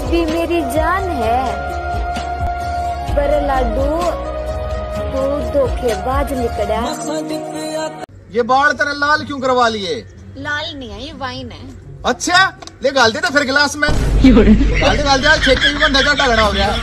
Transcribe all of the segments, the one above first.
भी मेरी जान है, पर लाडू तू धोखेबाज निकला। ये बाल तेरे लाल क्यों करवा लिए? लाल नहीं है, ये वाइन है। अच्छा ले गाल दे ना फिर गिलास में। गाल दे छेक के भी बंदा का ढगड़ा हो गया।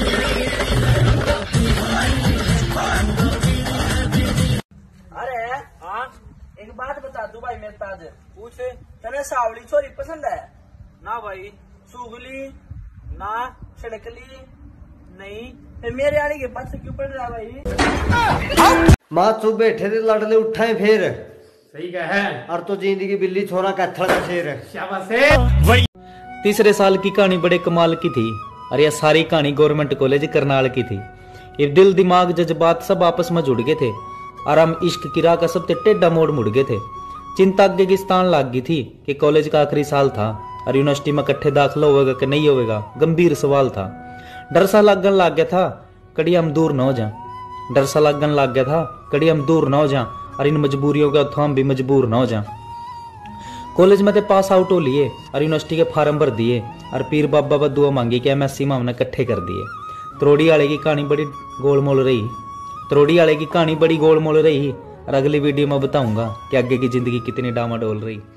अरे हाँ, एक बात बता दू भाई मेरे ताज, पूछ। तेरे सावली छोरी पसंद है ना भाई? सुगली ना सड़कली नहीं, फिर मेरे आने के पास क्यों पड़ रहा भाई? माँ तू बैठे थे लड़ले उठाए फिर। सही कहा है। और तो जिंदगी बिल्ली छोरा कैथल का शेर है। शाबाश है। तीसरे साल की कहानी बड़े कमाल की थी और यह सारी कहानी गवर्नमेंट कॉलेज करनाल की थी। ये दिल दिमाग जज्बात सब आपस में जुड़ गए थे और हम इश्क की राह का सबसे टेढ़ा मोड़ मुड़ गए थे। चिंता अगे की स्थान लाग गई थी कि कॉलेज का आखिरी साल था और यूनिवर्सिटी में इकट्ठे दाखिला होगा कि नहीं होगा, गंभीर सवाल था। डर सा लगन लग गया था कड़ी हम दूर न हो जाए, डर सा लगन लग गया था कड़ी हम दूर न हो जाए और इन मजबूरियों के हम भी मजबूर न हो जाए। कॉलेज में तो पास आउट हो लिए और यूनिवर्सिटी के फार्म भर दिए और पीर बाबा पर दुआ मांगी कि MSc में हमने इकट्ठे कर दिए। त्रोड़ी वाले की कहानी बड़ी गोलमोल रही, त्रोड़ी वाले की कहानी बड़ी गोलमोल रही और अगली वीडियो में बताऊंगा कि आगे की जिंदगी कितनी डामाडोल रही।